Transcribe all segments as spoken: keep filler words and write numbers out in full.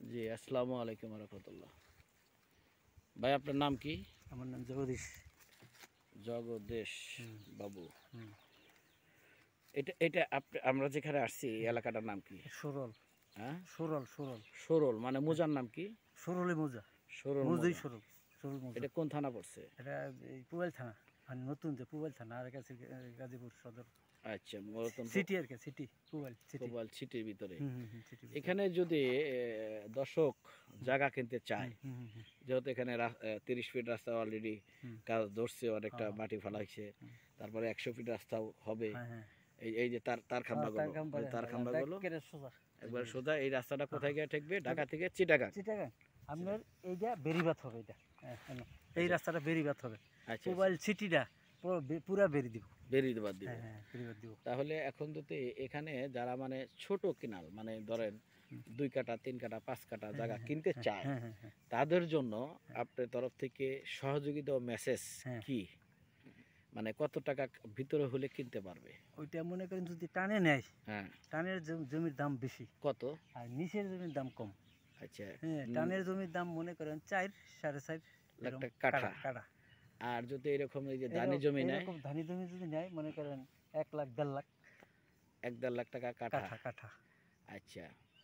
জি, আসসালামু আলাইকুম রাহমাতুল্লাহ। ভাই আপনার নাম কি? আমার নাম জগদীশ। জগদীশ হুম, বাবু। হুম। এটা এটা আপনি আমরা যেখানে আসছি এই এলাকাটার নাম কি? সরল, হ্যাঁ? সরল, সরল, সরল মানে মোজার নাম কি? সরলে মোজা, সরল মোজই মোজা। সরল, সরল মোজা। এটা কোন থানা পড়ছে? এটা এই পুবাইল থানা, মানে নতুন যে পুবাইল থানা আর কাছে গাজীপুর সদর আচ্ছা, মূলত সিটি আর কি, সিটি পুবাইল সিটি। কোবাল সিটির ভিতরে। হুম হুম হুম সিটি। এখানে যদি এ, দর্শক জায়গা কিনতে চায়, হুম হুম হুম যেহেতু এখানে তিরিশ ফিট রাস্তা অলরেডি হুম। কাজ ধরছে, অনেকটা হ্যাঁ, মাটি ফেলা হয়েছে, হুম। তারপরে একশো ফিট রাস্তাও হবে। হ্যাঁ হ্যাঁ। এই এই যে তার তার হ্যাঁ, খাম্বাগুলো, তার কাম ওই পারে, তার হ্যাঁ, খাম্বাগুলো একেবারে সোজা। একবার সোজা এই রাস্তাটা হ্যাঁ, কোথায় গিয়ে ঠেকবে? ঢাকা থেকে চিটাগাং। চিটাগাং আপনার এইটা বেরিবাত হবে, এটা হ্যাঁ, হ্যাঁ, এই আচ্ছা রাস্তাটা বেরিবাত হবে। আচ্ছা আচ্ছা, পুবাইল সিটিটা পুরো বে- পুরা বেরি দিব। বেরিয়ে দেবার দিব। হ্যাঁ হ্যাঁ, বেরিবাত দিব। তাহলে এখন যদি এখানে যারা মানে ছোট কিনাল মানে ধরেন হুম। দুই কাঠা তিন কাঠা পাঁচ কাঠা হ্যাঁ জায়গা হ্যাঁ কিনতে হ্যাঁ চায়, হ্যাঁ হ্যাঁ হ্যাঁ তাদের জন্য হ্যাঁ। আপনার তরফ থেকে সহযোগিতা ও মেসেজ হ্যাঁ। কি? মানে কত টাকা ভিতরে হলে কিনতে পারবে? ওইটা মনে করেন যদি টানে নেয়, হ্যাঁ, টানের জম- জমির দাম বেশি কত? আর নিচের জমির দাম কম। আচ্ছা, হ্যাঁ, উম, টানের জমির দাম মনে করেন চার সাড়ে চার লাখ এরকম টাকা কাঠা। কাটা। আর যদি এরকম এই যে দানি এরকম জমি নেয়, এরকম ধানি জমি যদি নেয় মনে করেন এক লাখ দেড় লাখ এক দেড় লাখ টাকা কাঠা। কাঠা কাঠা। আচ্ছা,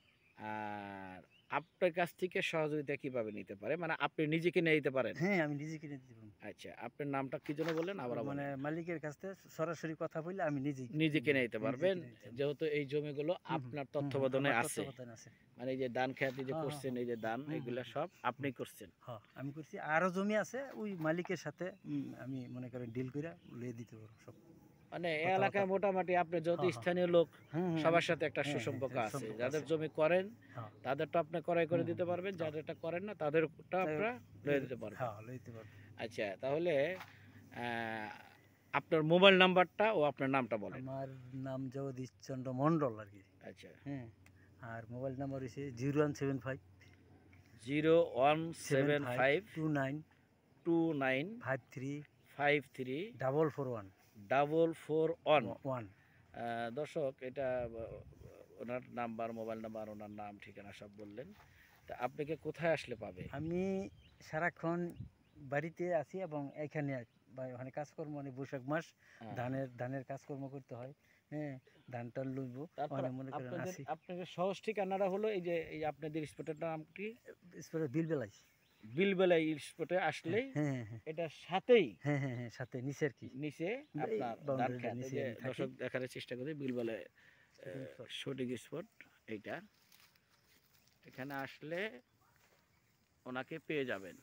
আর আপনার কাছ থেকে সহযোগিতা কিভাবে নিতে পারে? মানে আপনি নিজে কিনে নিতে পারেন? হ্যাঁ, আমি নিজে কিনে দিতে পারবো। আচ্ছা, আপনার নামটা কি যেন বললেন? আবার মানে বলেন। মালিকের কাছ থেকে সরাসরি কথা বললে আমি নিজেই নিজে কিনে নিতে নিজে পারবেন, কিনে দিতে পারবো। যেহেতু এই জমিগুলো হুম, হুম, আপনার হুম, হুম, তত্ত্বাবধানে আমার আছে। তত্ত্বাবধানে আছে। মানে এই যে ধান খেত যে হ্যাঁ হ্যাঁ করছেন, এই যে ধান, হুম, হুম, এগুলা হুম, সব হুম। আপনি করছেন। হ্যাঁ, আমি করছি আরো জমি আছে ওই মালিকের সাথে, উম, আমি মনে করেন ডিল করে লিয়ে দিতে পারবো সব মানে এই কথাবার্তা। এলাকায় মোটামুটি আপনি যেহেতু হ্যাঁ হ্যাঁ স্থানীয় লোক, হুম হুম আমি সবার সাথে একটা হ্যাঁ হ্যাঁ সুসম্পর্ক হ্যাঁ, আছে। সম্পর্ক যাদের আছে। জমি করেন হ্যাঁ তাদেরটা আপনি ক্রয় করে হুম দিতে হুম পারবেন, হ্যাঁ যাদেরটা করেন না তাদেরটা তাই আপনারা লয়ে দিতে পারবেন। হ্যাঁ লিয়ে দিতে পারবো। আচ্ছা, তাহলে আহ, আপনার মোবাইল নাম্বারটা ও আপনার নামটা বলেন। আমার নাম জগদীশ চন্দ্র মণ্ডল আর কি। আচ্ছা, হ্যাঁ, আর মোবাইল নাম্বার হচ্ছে zero one seven five zero one seven seven five five two nine two nine five three five three double four one double four one. One. দর্শক, এটা আহ, ওনার নাম্বার, মোবাইল নাম্বার, ওনার নাম ঠিকানা সব বললেন। তা আপনাকে কোথায় আসলে পাবে? আমি সারাক্ষণ বাড়িতে আছি এবং এখানে বা ওখানে কাজকর্ম, মানে বৈশাখ মাস হ্যাঁ, ধানের ধানের কাজকর্ম করতে হয়। হ্যাঁ, ধান টান লইব তারপর ওখানে মনে করেন আপনাদের আসি। আপনাদের সহজ ঠিকানাটা হলো এই যে এই আপনাদের স্পটের নাম কি? এরপরে বিল বেলাই। বিলবেলা স্পটে হ্যাঁ আসলেই হ্যাঁ হ্যাঁ এটার সাথেই হ্যাঁ হ্যাঁ হ্যাঁ সাথে নিচের কি নিচে এই আপনার ধান বাউন্ডারিটা খেত, এই নিচে যে আমি থাকি। দর্শক দেখার চেষ্টা করি বিলবেলা সঠিক স্পট এইটা। এখানে আসলে ওনাকে পেয়ে যাবেন।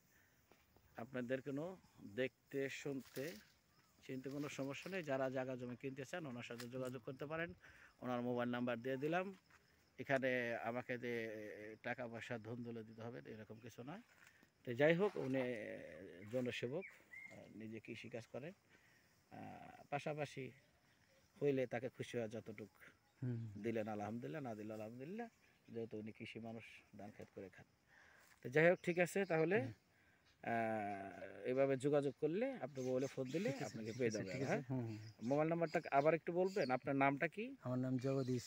আপনাদের কোনো দেখতে শুনতে চিনতে কোনো সমস্যা নেই। যারা জায়গা জমি কিনতে চান ওনার সাথে যোগাযোগ করতে পারেন। ওনার মোবাইল নাম্বার দিয়ে দিলাম। এখানে আমাকে যে টাকা পয়সা ধন দৌলত দিতে হবে এরকম কিছু নয়। তো যাই হোক, উনি জনসেবক, নিজে কৃষিকাজ করেন, পাশাপাশি হইলে তাকে খুশি হওয়া যতটুক হুম দিলেন আলহামদুলিল্লাহ, না দিলে আলহামদুলিল্লাহ, যেহেতু উনি কৃষি মানুষ, ধান খেত করে খান। তো যাই হোক, ঠিক আছে তাহলে হুম। এভাবে যোগাযোগ করলে আপনি মোবাইলে ফোন দিলে ঠিক আছে আপনাকে ঠিক পেয়ে আছে যাবে। ঠিক আছে হ্যাঁ, হুম হুম। মোবাইল নাম্বারটা আবার একটু বলবেন? আপনার নামটা কি? আমার নাম Jagadish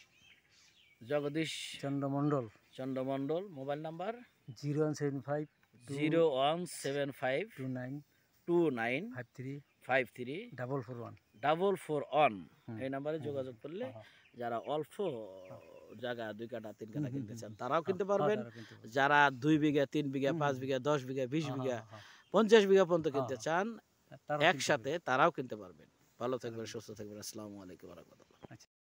Jagadish Chandra Mondal. Chandra Mondal. Mobile number zero one seven five two zero one seven five two nine two nine five three five three double four one. Double four one. হুম এই নাম্বারে হুম যোগাযোগ করলে হ্যাঁ যারা অল্প হ্যাঁ জায়গা দুই কাঠা তিন হুম কাঠা হুম কিনতে হুম চান হুম। তারাও হ্যাঁ কিনতে হ্যাঁ পারবেন। তারা কিনতে পারবে। যারা দুই বিঘা তিন বিঘা হুম পাঁচ হুম বিঘা দশ বিঘা বিশ হ্যাঁ বিঘা হ্যাঁ হ্যাঁ পঞ্চাশ বিঘা পর্যন্ত হ্যাঁ কিনতে চান হ্যাঁ তারাও কিনতে পারবে। একসাথে, তারাও কিনতে পারবেন। ভালো তারাও থাকবেন, কিনতে সুস্থ থাকবেন। আসসালামু আলাইকুম ওয়া রাহমাতুল্লাহ। পারবে। আচ্ছা।